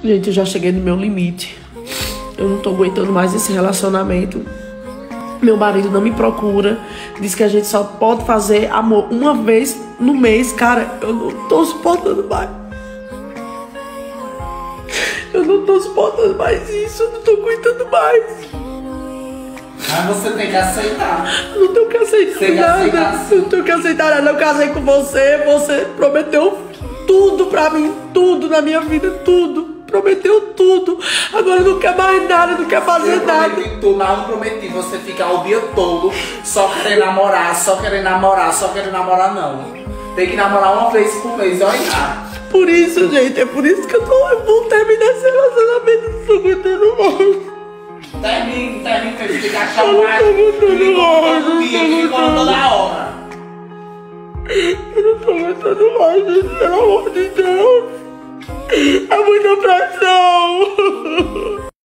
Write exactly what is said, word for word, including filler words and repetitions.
Gente, eu já cheguei no meu limite. Eu não tô aguentando mais esse relacionamento. Meu marido não me procura. Diz que a gente só pode fazer amor uma vez no mês. Cara, eu não tô suportando mais. Eu não tô suportando mais isso. Eu não tô aguentando mais. Mas você tem que aceitar. Eu não tenho que aceitar Tem que nada. aceitar, Eu não tenho que aceitar nada. Eu casei com você. Você prometeu tudo pra mim. Tudo na minha vida. Tudo. Prometeu tudo. Agora não quer mais nada. Não quer fazer eu nada. prometi tudo, mas não prometi você ficar o dia todo só querer namorar, só querer namorar, só querer namorar, não. Tem que namorar uma vez por mês, olha. Por isso, gente. É por isso que eu, tô, eu vou terminar esse relacionamento. Não tô aguentando mais. Termine, termine, que fica achando Eu não mais. tô aguentando mais. Todo dia, fica toda hora. Eu não tô aguentando mais, gente. Pelo amor de Deus. É muita pressão.